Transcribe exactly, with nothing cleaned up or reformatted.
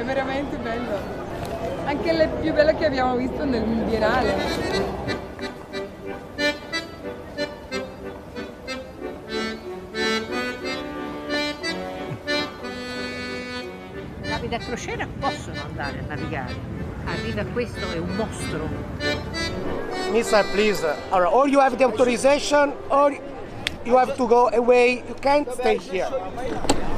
veramente bello. Anche le più belle che abbiamo visto nel Biennale. Navi da crociera possono andare a navigare. Arriva questo è un mostro. Mister, please, or, or you have the authorization, or you have to go away. You can't stay here.